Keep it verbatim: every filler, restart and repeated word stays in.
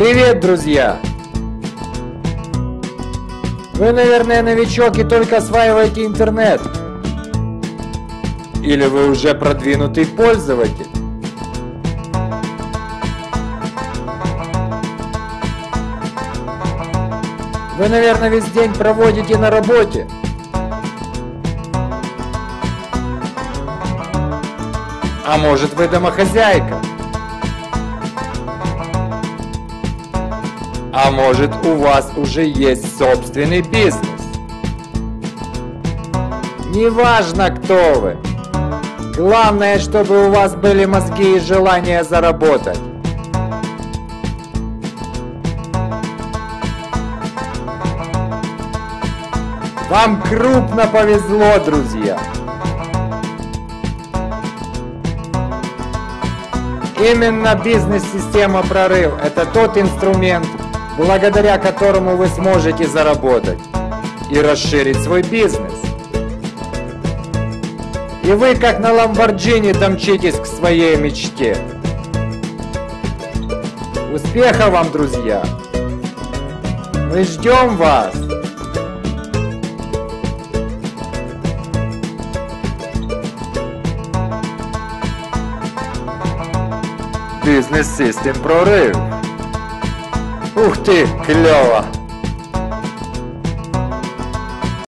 Привет, друзья! Вы, наверное, новичок и только осваиваете интернет. Или вы уже продвинутый пользователь. Вы, наверное, весь день проводите на работе. А может, вы домохозяйка? А может, у вас уже есть собственный бизнес? Неважно, кто вы. Главное, чтобы у вас были мозги и желание заработать. Вам крупно повезло, друзья. Именно бизнес-система «Прорыв» – это тот инструмент, благодаря которому вы сможете заработать и расширить свой бизнес. И вы, как на Ламборджини, домчитесь к своей мечте. Успехов вам, друзья! Мы ждем вас! Бизнес-систем «Прорыв». Ух ты, клево!